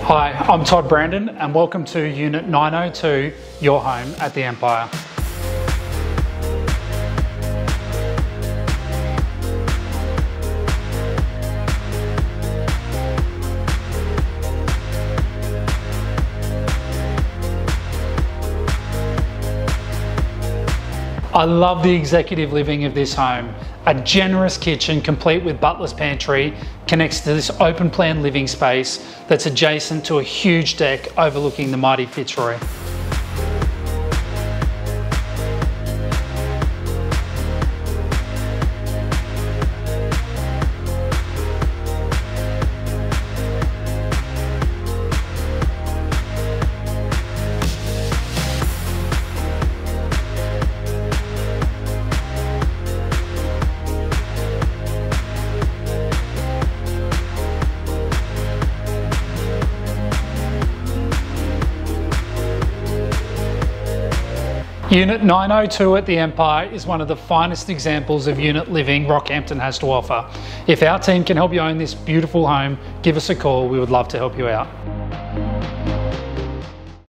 Hi, I'm Todd Brandon and welcome to Unit 902, your home at the Empire. I love the executive living of this home. A generous kitchen complete with butler's pantry connects to this open plan living space that's adjacent to a huge deck overlooking the mighty Fitzroy. Unit 902 at the Empire is one of the finest examples of unit living Rockhampton has to offer. If our team can help you own this beautiful home, give us a call. We would love to help you out.